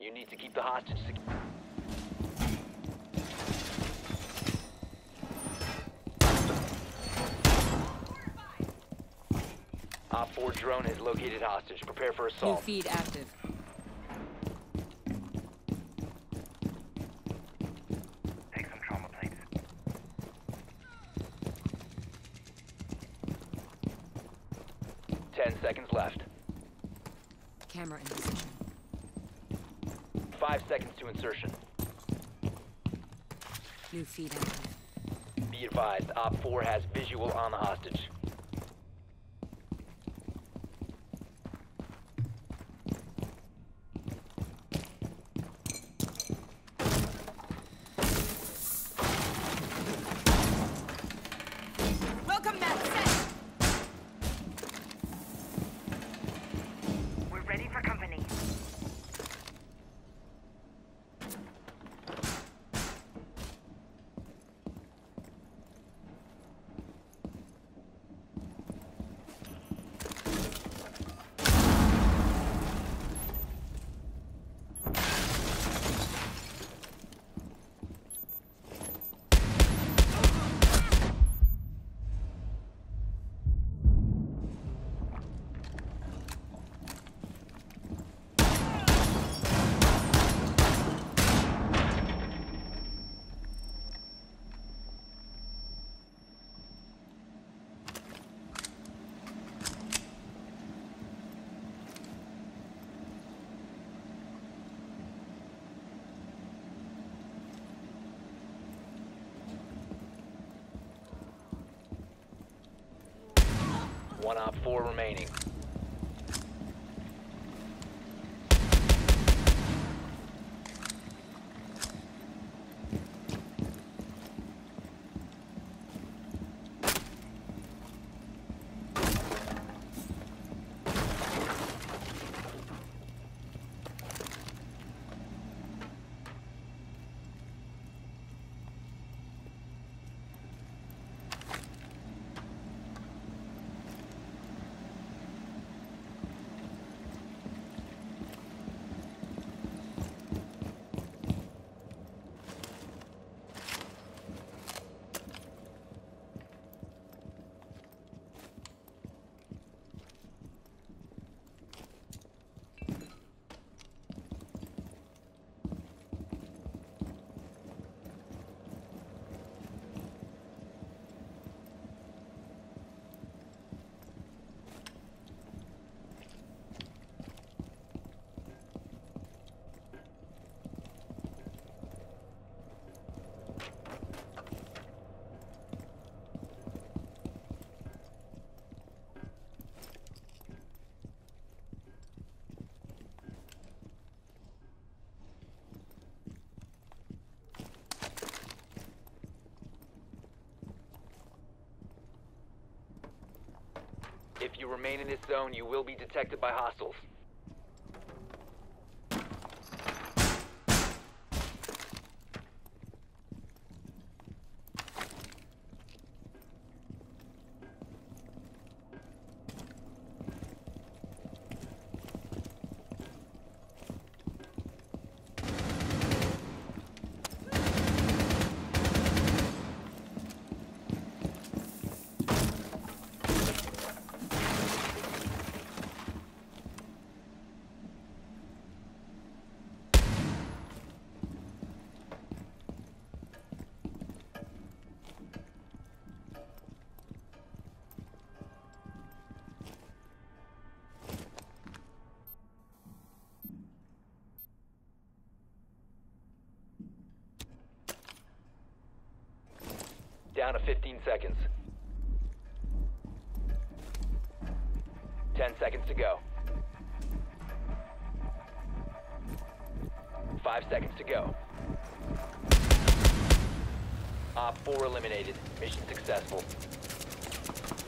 You need to keep the hostage secure. Op 4 drone has located hostage. Prepare for New assault. feed active. Take some trauma plates. Ten seconds left. Camera in position. 5 seconds to insertion. New feed active. Be advised, Op 4 has visual on the hostage. Welcome back, set! We're ready for company. One Op 4 remaining. If you remain in this zone, you will be detected by hostiles. Down to 15 seconds. 10 seconds to go. 5 seconds to go. Op 4 eliminated. Mission successful.